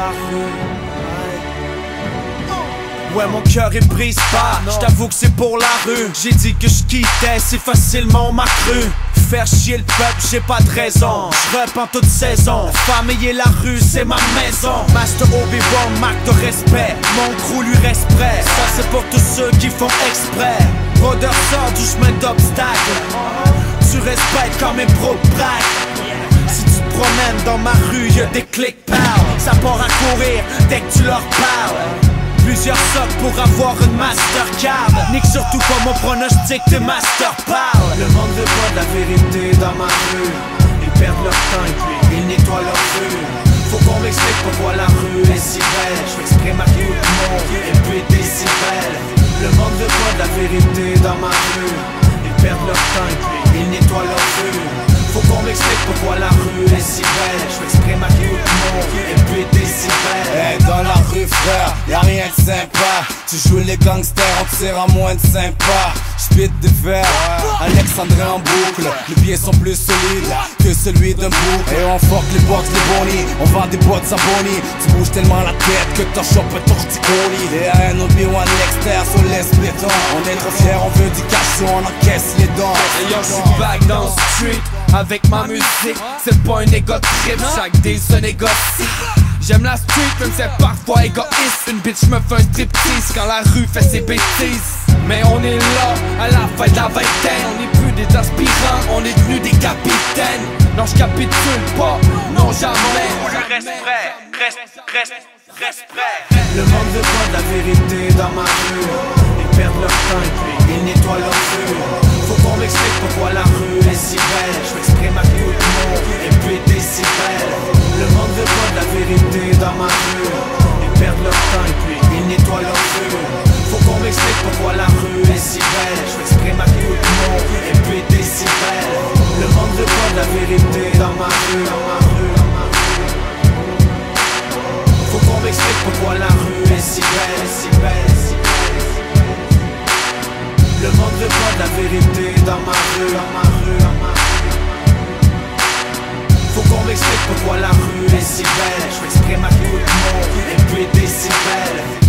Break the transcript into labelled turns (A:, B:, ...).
A: la rue. Ouais, mon cœur est brise pas, j't'avoue que c'est pour la rue. J'ai dit que je quittais, si facilement on m'a cru. Faire chier le peuple, j'ai pas de raison. J'rep en toute saison, famille et la rue, c'est ma maison. Master Obi-Wan, marque de respect, mon crew lui reste prêt. Ça c'est pour tous ceux qui font exprès. Brodeur sort du chemin d'obstacle. Tu respectes quand mes pros braquent. Si tu te promènes dans ma rue, y'a des clics pow. Ça part à courir dès que tu leur parles. Plusieurs socs pour avoir une Mastercard. Nique surtout pas mon pronostic, tes masters parlent. Le monde veut pas de la vérité dans ma rue. Ils perdent leur temps et puis ils nettoient leur rue. Faut qu'on m'explique pourquoi la rue est si belle. Je m'exprime à tout le monde et puis des si belles. Le monde veut pas de la vérité dans ma rue. Ils perdent leur temps et puis ils nettoient leur rue. Faut qu'on m'explique pourquoi la rue est si belle. Je m'exprime à tout le monde et puis des si belles.
B: Hey, dans la rue frère, y'a rien de sympa. Tu joues les gangsters, on tire à moins de sympa. J'pite des verres, Alexandre en boucle. Les pieds sont plus solides que celui d'un boucle. Et on forque les box, les bonis, on vend des boîtes à boni. Tu bouges tellement la tête que t'as chopé torticoli. Et à un Obi-Wan l'externe sur l'espéton. On est trop fiers, on veut du cash, on encaisse les dons.
A: Et yo, j'suis back dans le street avec ma musique. C'est pas un égo trip, chaque deal se négocie. J'aime la street même c'est parfois égoïste. Une bitch me fait un striptease quand la rue fait ses bêtises. Mais on est là, à la fin de la vingtaine. On n'est plus des aspirants, on est devenus des capitaines. Non j'capitule pas, non jamais. Je reste prêt, reste prêt. Le monde veut pas de la vérité dans ma rue. Ils perdent leur temps et puis ils nettoient leur rue. Faut qu'on m'explique pourquoi la rue est si belle. Je m'exprime à tout le monde et puis des si belles. Le monde veut pas de la vérité dans ma rue. Ils perdent leur temps et puis ils nettoient leur rue. Faut qu'on m'explique pourquoi la rue est si belle. Je m'exprime à tout le monde et puis des si belles. Le monde veut pas de la vérité dans ma rue, Faut qu'on m'explique pourquoi la rue est si belle, si belle, si belle. Le monde veut pas de la vérité dans ma rue, Faut qu'on m'explique pourquoi la rue est si belle. Je m'exprime à tout le monde et puis des si belles.